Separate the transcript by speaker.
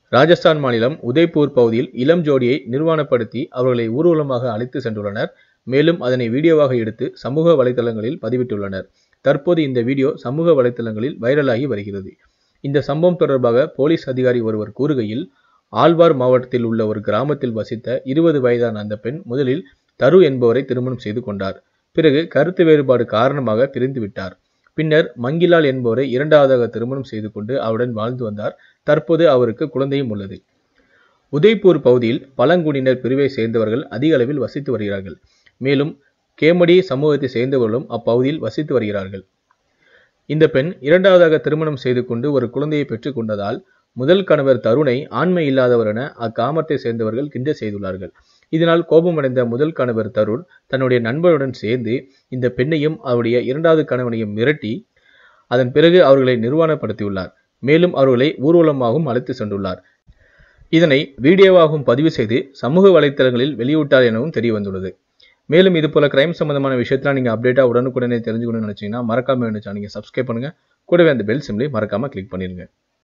Speaker 1: ராஜஸ்தான் மாநிலம் உதய்பூர் பகுதியில் இளம் ஜோடியை நிர்வாணப்படுத்தி அவர்களை ஊர்வலமாக அழைத்து சென்றுள்ளனர். மேலும் அதனை வீடியோவாக எடுத்து சமூக வலைதளங்களில் பதிவிட்டுள்ளனர். தற்போது இந்த வீடியோ சமூக வலைதளங்களில் வைரலாகி வருகிறது. இந்த சம்பவம் தொடர்பாக போலீஸ் அதிகாரி ஒருவர் கூறுகையில், ஆழ்வார் மாவட்டத்தில் உள்ள ஒரு கிராமத்தில் வசித்த 20 வயதான அந்த பெண் முதலில் தரு என்பவரை திருமணம் செய்து கொண்டார். பிறகு கருத்து வேறுபாடு காரணமாக பிரிந்து விட்டார். பின்னர் மங்கிலால் என்பவரை இரண்டாவதாக திருமணம் செய்து கொண்டு அவருடன் வாழ்ந்து வந்தார். தற்போது அவருக்கு குழந்தையும் உள்ளது. உதய்பூர் பகுதியில் பழங்குடியினர் பிரிவை சேர்ந்தவர்கள் அதிக அளவில் வசித்து வருகிறார்கள். மேலும் கேமடி சமூகத்தை சேர்ந்தவர்களும் அப்பகுதியில் வசித்து வருகிறார்கள். இந்த பெண் இரண்டாவதாக திருமணம் செய்து கொண்டு ஒரு குழந்தையை பெற்றுக் கொண்டதால் முதல் கணவர் தருணை ஆண்மை இல்லாதவர் என அக்கிராமத்தை சேர்ந்தவர்கள் கிண்டல் செய்துள்ளார்கள். இதனால் கோபமடைந்த முதல் கணவர் தருண் தன்னுடைய நண்பருடன் சேர்ந்து இந்த பெண்ணையும் அவருடைய இரண்டாவது கணவனையும் மிரட்டி அதன் பிறகு அவர்களை நிர்வாணப்படுத்தியுள்ளார். மேலும் அவர்களை ஊர்வலமாகவும் அழைத்து சென்றுள்ளார். இதனை வீடியோவாகவும் பதிவு செய்து சமூக வலைத்தளங்களில் வெளியிட்டார் எனவும் தெரிய வந்துள்ளது. மேலும் இது போல கிரைம் சம்பந்தமான விஷயத்துல நீங்க அப்டேட்டா உடனுக்குடனே தெரிஞ்சுக்கணும்னு நினைச்சீங்கன்னா மறக்காம சேனலை சப்ஸ்கிரைப் பண்ணுங்க. கூடவே அந்த பெல் சிம்லையும் மறக்காம கிளிக் பண்ணிருங்க.